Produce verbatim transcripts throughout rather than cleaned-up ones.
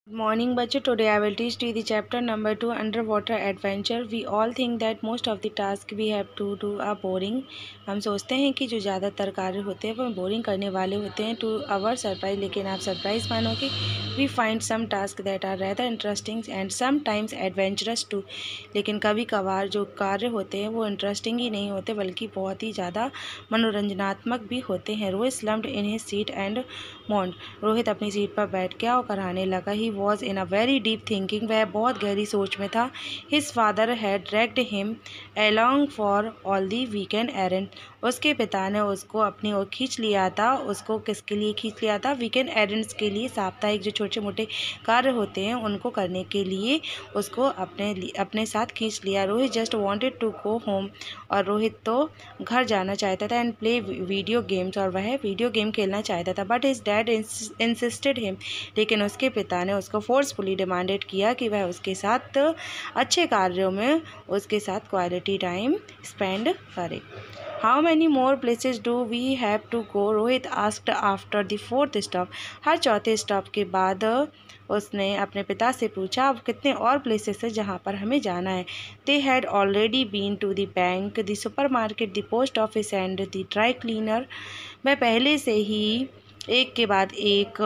Morning बच्चों, today I will teach you the chapter number two underwater adventure. We all think that most of the tasks we have to do are boring. हम सोचते हैं कि जो ज़्यादातर कार्य होते हैं वो बोरिंग करने वाले होते हैं to our surprise, लेकिन आप सरप्राइज मानोगे. We find some tasks that are rather interesting and sometimes adventurous too. लेकिन कभी कभार जो कार्य होते हैं वो इंटरेस्टिंग ही नहीं होते बल्कि बहुत ही ज़्यादा मनोरंजनात्मक भी होते हैं. Rohit slumped in his seat and moaned. Rohit अपनी सीट पर बैठ गया और कराहने लगा. He was in a very deep thinking. वह बहुत गहरी सोच में था. His father had dragged him along for all the weekend errands. उसके पिता ने उसको अपनी ओर खींच लिया था. उसको किसके लिए खींच लिया था? वीकेंड एरेंड्स के लिए. साप्ताहिक जो छोटे मोटे कार्य होते हैं उनको करने के लिए उसको अपने अपने साथ खींच लिया. Rohit just wanted to go home. और रोहित तो घर जाना चाहता था. And play video games. और वह वीडियो गेम खेलना चाहता था. But his dad insisted him. लेकिन उसके पिता ने उसको फोर्सफुली डिमांडेड किया कि वह उसके साथ अच्छे कार्यों में उसके साथ क्वालिटी टाइम स्पेंड करे. How many more places do we have to go? Rohit asked after the fourth stop. हर चौथे स्टॉप के बाद उसने अपने पिता से पूछा अब कितने और प्लेसेस हैं जहाँ पर हमें जाना है. They had already been to the bank, the supermarket, the post office and the dry cleaner. वह पहले से ही एक के बाद एक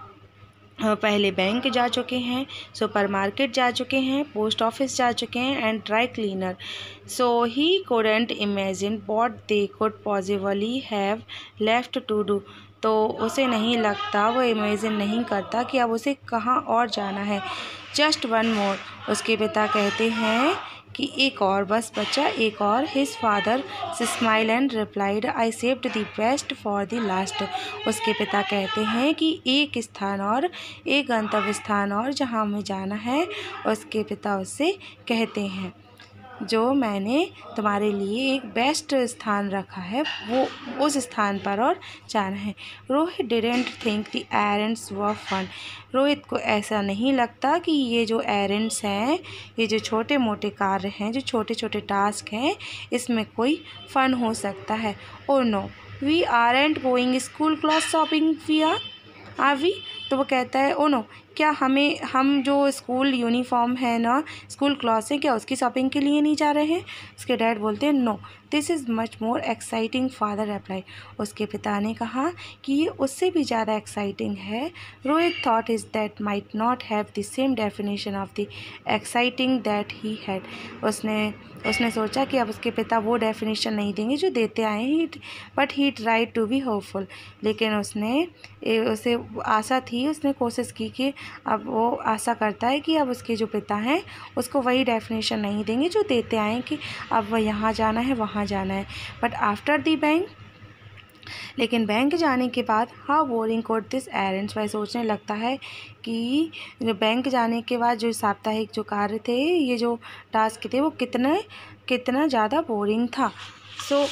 पहले बैंक जा चुके हैं, सुपरमार्केट जा चुके हैं, पोस्ट ऑफिस जा चुके हैं and dry cleaner. So he couldn't imagine what they could possibly have left to do. तो उसे नहीं लगता, वो इमेजिन नहीं करता कि अब उसे कहाँ और जाना है. Just one more. उसके पिता कहते हैं कि एक और, बस बच्चा एक और. His father smile and replied I saved the best for the last. उसके पिता कहते हैं कि एक स्थान और, एक गंतव्य स्थान और जहाँ हमें जाना है. उसके पिता उससे कहते हैं जो मैंने तुम्हारे लिए एक बेस्ट स्थान रखा है वो उस स्थान पर और जाना है. Rohit didn't think the errands were fun. Rohit को ऐसा नहीं लगता कि ये जो एरेंड्स हैं, ये जो छोटे मोटे कार्य हैं, जो छोटे छोटे टास्क हैं, इसमें कोई फ़न हो सकता है. Oh no, we aren't going school cloth shopping we are are we. तो वो कहता है ओ नो, क्या हमें हम जो स्कूल यूनिफॉर्म है ना, स्कूल क्लॉथ्स हैं, क्या उसकी शॉपिंग के लिए नहीं जा रहे हैं? उसके डैड बोलते हैं no, this is much more exciting. Father reply. उसके पिता ने कहा कि ये उससे भी ज़्यादा एक्साइटिंग है. Rohit thought his dad might not have the same definition of the exciting that he had. उसने उसने सोचा कि अब उसके पिता वो डेफिनेशन नहीं देंगे जो देते आए हैं. But he tried to be hopeful. लेकिन उसने उसे आशा थी, उसने कोशिश की कि अब वो आशा करता है कि अब उसके जो पिता हैं उसको वही डेफिनेशन नहीं देंगे जो देते आए हैं कि अब वह यहाँ जाना है, वहाँ जाना है. But after the bank. लेकिन बैंक जाने के बाद how boring could this errands. वह सोचने लगता है कि जो बैंक जाने के बाद जो साप्ताहिक जो कार्य थे, ये जो टास्क थे, वो कितने कितना ज़्यादा बोरिंग था. So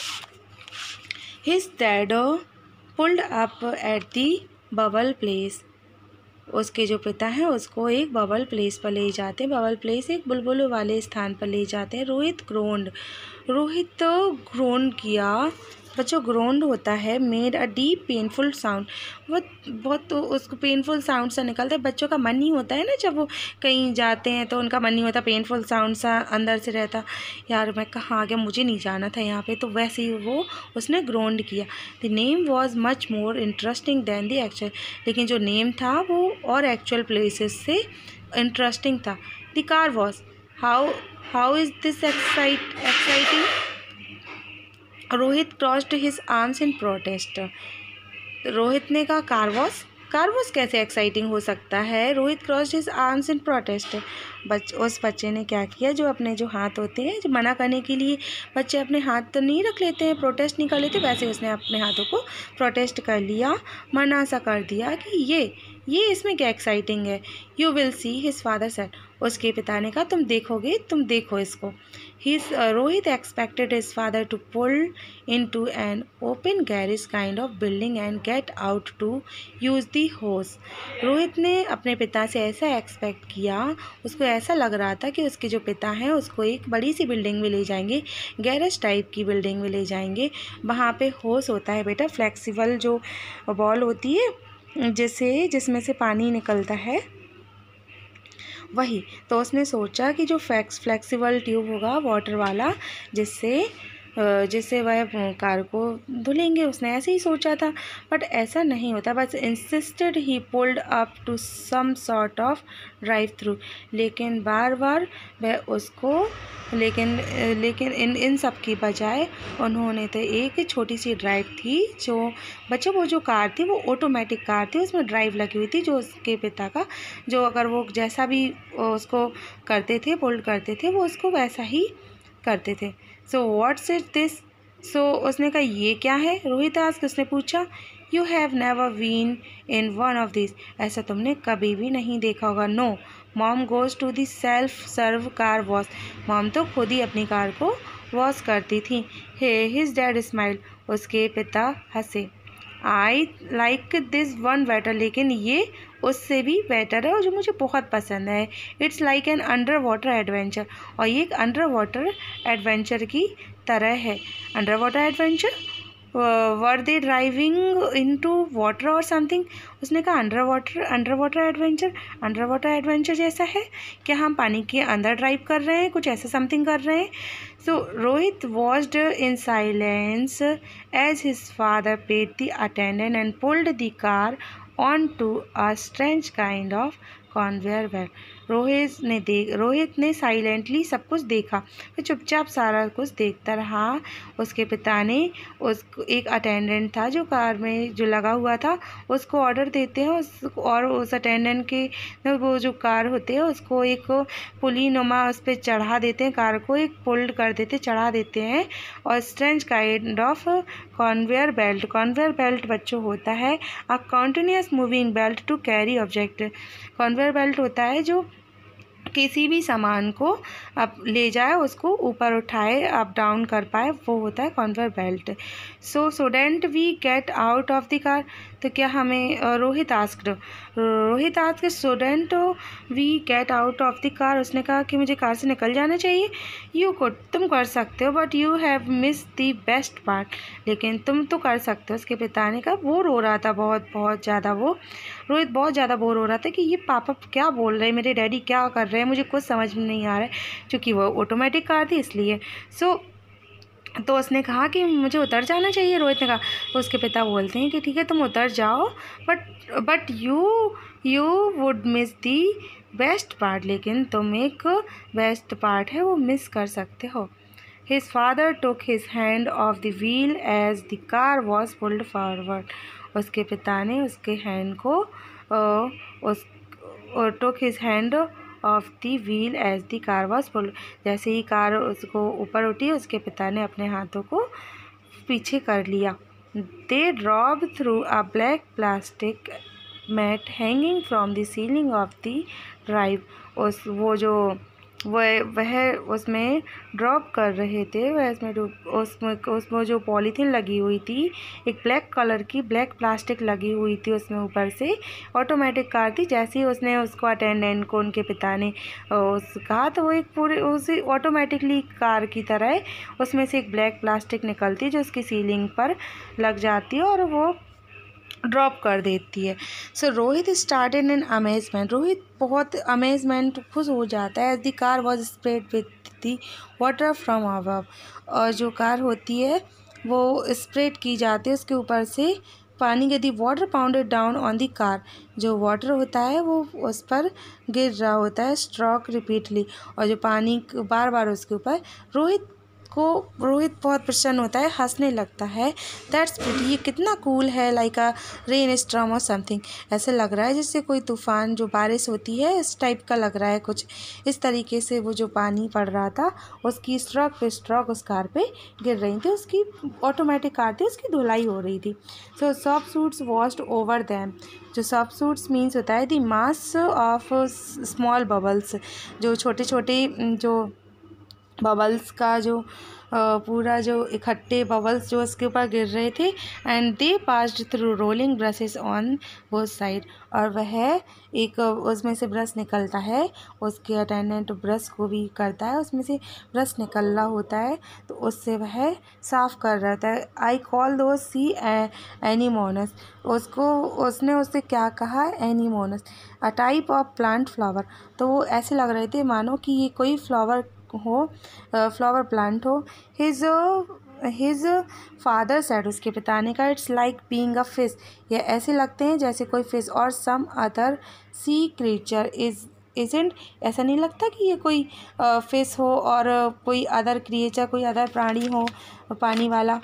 his dad pulled up at the bubble place. उसके जो पिता हैं उसको एक बबल प्लेस पर ले जाते हैं. बबल प्लेस एक बुलबुल वाले स्थान पर ले जाते हैं. रोहित ग्रोन्ड. रोहित तो ग्रोन किया. बच्चों ग्रोन्ड होता है made a deep painful sound. बहुत बहुत तो उसको पेनफुल साउंड सा निकलता है. बच्चों का मन नहीं होता है ना, जब वो कहीं जाते हैं तो उनका मन नहीं होता, पेनफुल साउंड सा अंदर से रहता, यार मैं कहाँ आ गया, मुझे नहीं जाना था यहाँ पे. तो वैसे ही वो उसने ग्रोन्ड किया. The name was much more interesting than the actual. लेकिन जो नेम था वो और एक्चुअल प्लेसेस से इंटरेस्टिंग था. The car wash how how is this excite exciting. Rohit crossed his arms in protest. रोहित ने कहा कारवॉस कारवॉस कैसे एक्साइटिंग हो सकता है. Rohit crossed his arms in protest. बच उस बच्चे ने क्या किया, जो अपने जो हाथ होते हैं, जो मना करने के लिए बच्चे अपने हाथ तो नहीं रख लेते हैं, प्रोटेस्ट नहीं कर लेते, वैसे उसने अपने हाथों को प्रोटेस्ट कर लिया, मना सा कर दिया कि ये ये इसमें क्या एक्साइटिंग है. You will see his father said. उसके पिता ने कहा तुम देखोगे, तुम देखो इसको. His uh, Rohit expected his father to pull into an open garage kind of building and get out to use the hose. Rohit ने अपने पिता से ऐसा एक्सपेक्ट किया, उसको ऐसा लग रहा था कि उसके जो पिता हैं उसको एक बड़ी सी बिल्डिंग में ले जाएंगे, गैरेज टाइप की बिल्डिंग में ले जाएंगे. वहाँ पे होस होता है बेटा, फ्लेक्सिबल जो बॉल होती है जिससे जिसमें से पानी निकलता है, वही तो उसने सोचा कि जो फ्लेक्स फ्लेक्सिबल ट्यूब होगा वाटर वाला, जिससे जिससे वह कार को धुलेंगे, उसने ऐसे ही सोचा था। बट ऐसा नहीं होता, बस insisted he pulled up to some sort of drive through. लेकिन बार बार वह उसको लेकिन लेकिन इन इन सब की बजाय उन्होंने तो एक छोटी सी ड्राइव थी जो बच्चों, वो जो कार थी वो ऑटोमेटिक कार थी, उसमें ड्राइव लगी हुई थी, जो उसके पिता का, जो अगर वो जैसा भी उसको करते थे, पुल्ड करते थे, वो उसको वैसा ही करते थे। So what's it this? सो उसने कहा ये क्या है? रोहित आस्क, उसने पूछा। You have never been in one of this, ऐसा तुमने कभी भी नहीं देखा होगा। No, mom goes to the self serve car wash, mom तो खुद ही अपनी कार को वॉश करती थी। हे हिज डैड स्माइल, उसके पिता हंसे। I like this one better, लेकिन ये उससे भी बेटर है और जो मुझे बहुत पसंद है। It's like an underwater adventure, और ये एक अंडर वाटर एडवेंचर की तरह है। Underwater adventure, were they driving into water or something? उसने कहा underwater underwater adventure, underwater adventure जैसा है क्या? हम पानी के अंदर ड्राइव कर रहे हैं, कुछ ऐसा समथिंग कर रहे हैं। So Rohit watched in silence as his father paid the attendant and pulled the car onto a strange kind of conveyor belt. Rohit ने देख रोहित ने साइलेंटली सब कुछ देखा, फिर चुपचाप सारा कुछ देखता रहा। उसके पिता ने उस एक अटेंडेंट था जो कार में जो लगा हुआ था, उसको ऑर्डर देते हैं उस और उस अटेंडेंट के वो जो कार होते हैं उसको एक पुली नुमा उस पर चढ़ा देते हैं, कार को एक पुल्ड कर देते चढ़ा देते हैं। और strange kind of conveyor belt, conveyor belt बच्चों होता है a continuous moving belt to carry object. Conveyor belt होता है जो किसी भी सामान को अब ले जाए, उसको ऊपर उठाए, अप डाउन कर पाए, वो होता है conveyor belt. So shouldn't we get out of the car, तो क्या हमें Rohit asked Rohit asked shouldn't we get out of the car, उसने कहा कि मुझे कार से निकल जाना चाहिए। यू कुड, तुम कर सकते हो, but you have miss the best part, लेकिन तुम तो कर सकते हो। उसके पिता ने कहा, वो रो रहा था बहुत बहुत ज़्यादा, वो रोहित बहुत ज़्यादा बोर हो रहा था कि ये पापा क्या बोल रहे हैं, मेरे डैडी क्या कर रहे हैं, मुझे कुछ समझ में नहीं आ रहा है, क्योंकि वो ऑटोमेटिक कार थी इसलिए। सो तो उसने कहा कि मुझे उतर जाना चाहिए। रोहित ने कहा, तो उसके पिता बोलते हैं कि ठीक है तुम उतर जाओ, but but you you would miss the best part, लेकिन तुम एक बेस्ट पार्ट है वो मिस कर सकते हो। His father took his hand off the wheel as the car was pulled forward, उसके पिता ने उसके हैंड को uh, उस took his hand off the wheel as the car was pulled, जैसे ही कार उसको ऊपर उठी उसके पिता ने अपने हाथों को पीछे कर लिया। They drove through a black plastic mat hanging from the ceiling of the drive, उस वो जो वह वह उसमें ड्रॉप कर रहे थे, वह उसमें उसमें उसमें जो पॉलीथीन लगी हुई थी, एक ब्लैक कलर की ब्लैक प्लास्टिक लगी हुई थी उसमें ऊपर से। ऑटोमेटिक कार थी, जैसे ही उसने उसको अटेंडेंट को उनके पिता ने उस कहा तो वो एक पूरे उसी ऑटोमेटिकली कार की तरह उसमें से एक ब्लैक प्लास्टिक निकलती है जो उसकी सीलिंग पर लग जाती है और वो ड्रॉप कर देती है। So Rohit started in amazement, Rohit बहुत अमेजमेंट खुश हो जाता है। As the car was sprayed with the water from above, और जो कार होती है वो स्प्रेड की जाती है उसके ऊपर से पानी के। The water pounded down on the car, जो वाटर होता है वो उस पर गिर रहा होता है स्ट्रोक रिपीटली, और जो पानी बार बार उसके ऊपर। रोहित को रोहित बहुत प्रसन्न होता है, हंसने लगता है। दैट्स प्रिटी, ये कितना कूल है, like a rainstorm or something, ऐसे लग रहा है जैसे कोई तूफ़ान जो बारिश होती है इस टाइप का लग रहा है कुछ इस तरीके से। वो जो पानी पड़ रहा था उसकी स्ट्रोक पे स्ट्रोक उस कार पे गिर रही थी, उसकी ऑटोमेटिक कार थी, उसकी धुलाई हो रही थी। So soft suds washed over them, जो सॉफ्ट सूट्स मीन्स होता है the mass of small bubbles, जो छोटे छोटे जो बबल्स का जो पूरा जो इकट्ठे बबल्स जो उसके ऊपर गिर रहे थे। And they passed through rolling brushes on both side, और वह एक उसमें से ब्रश निकलता है, उसके अटेंडेंट ब्रश को भी करता है, उसमें से ब्रश निकल रहा होता है तो उससे वह साफ़ कर रहा था। आई कॉल दो सी एनीमोनस, उसको उसने उससे क्या कहा, anemones, a type of plant flower. तो वो ऐसे लग रहे थे मानो कि ये कोई फ्लावर हो, फ्लावर प्लांट हो। हिज हिज फादर सेड, उसके पिता ने कहा, it's like being a fish, ये ऐसे लगते हैं जैसे कोई fish or some other sea creature is isn't, ऐसा नहीं लगता कि ये कोई फिश हो और कोई अदर क्रिएचर, कोई अदर प्राणी हो पानी वाला।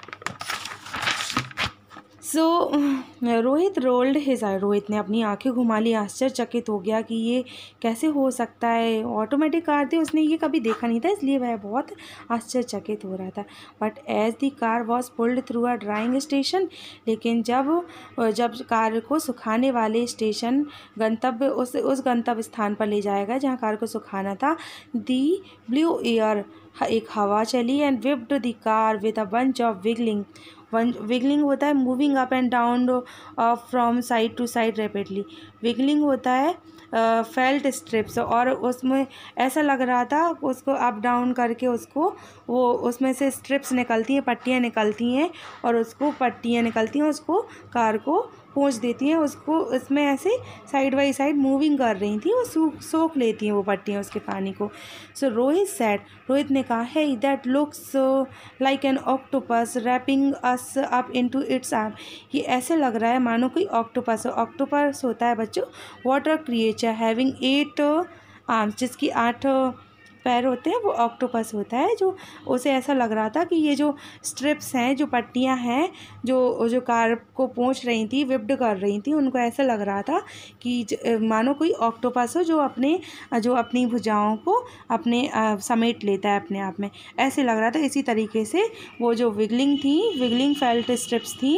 So Rohit rolled his eyes, Rohit ने अपनी आंखें घुमा ली, आश्चर्यचकित हो गया कि ये कैसे हो सकता है। ऑटोमेटिक कार थी, उसने ये कभी देखा नहीं था, इसलिए वह बहुत आश्चर्यचकित हो रहा था। But as the car was pulled through a drying station, लेकिन जब जब कार को सुखाने वाले स्टेशन गंतव्य उस उस गंतव्य स्थान पर ले जाएगा जहाँ कार को सुखाना था, दी ब्लू एयर, एक हवा चली, and whipped the car with a bunch of wiggling, wiggling होता है moving up and down from side to side rapidly, wiggling होता है फेल्ट स्ट्रिप्स, और उसमें ऐसा लग रहा था उसको अप डाउन करके उसको वो उसमें से स्ट्रिप्स निकलती हैं, पट्टियाँ निकलती हैं, और उसको पट्टियाँ निकलती हैं उसको कार को पोंछ देती हैं, उसको इसमें ऐसे साइड बाई साइड मूविंग कर रही थी, वो सूख सोख लेती हैं वो पट्टियाँ उसके पानी को। सो रोहित सेड, रोहित ने कहा, है that looks like an octopus wrapping us up into its arm, ये ऐसे लग रहा है मानो कोई ऑक्टोपस, ऑक्टोपस होता है बच्चों water creature having eight arms, जिसकी आठ पैर होते हैं, वो ऑक्टोपस होता है। जो उसे ऐसा लग रहा था कि ये जो स्ट्रिप्स हैं, जो पट्टियां हैं, जो जो कार को पोंछ रही थी, विप्ड कर रही थी, उनको ऐसा लग रहा था कि मानो कोई ऑक्टोपस हो जो अपने जो अपनी भुजाओं को अपने आ, समेट लेता है अपने आप में, ऐसे लग रहा था। इसी तरीके से वो जो विगलिंग थी, विगलिंग फेल्ट स्ट्रिप्स थी,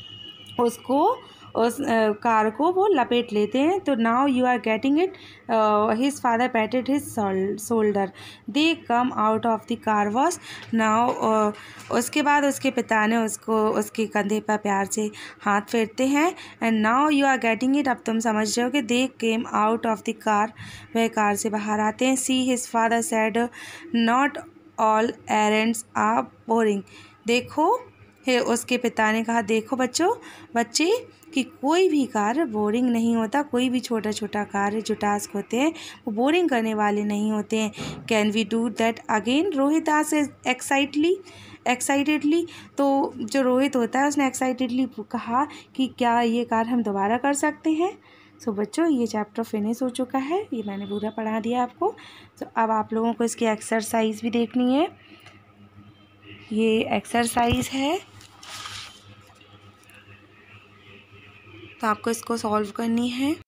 उसको उस कार को वो लपेट लेते हैं। तो now you are getting it, his father patted his shoulder, they come out of the car wash now, उसके बाद उसके पिता ने उसको उसके कंधे पर प्यार से हाथ फेरते हैं। And now you are getting it, अब तुम समझ रहे हो कि they came out of the car, वह कार से बाहर आते हैं। See his father said, not all errands are boring, देखो है उसके पिता ने कहा, देखो बच्चों बच्चे कि कोई भी कार्य बोरिंग नहीं होता, कोई भी छोटा छोटा कार्य जो टास्क होते हैं वो बोरिंग करने वाले नहीं होते हैं। Can we do that again, Rohit आज एक्साइटली एक्साइटेडली, तो जो रोहित होता है उसने एक्साइटेडली कहा कि क्या ये कार्य हम दोबारा कर सकते हैं। सो so, बच्चों ये चैप्टर फिनिश हो चुका है, ये मैंने पूरा पढ़ा दिया आपको। सो so, अब आप लोगों को इसकी एक्सरसाइज भी देखनी है, ये एक्सरसाइज है तो आपको इसको सॉल्व करनी है।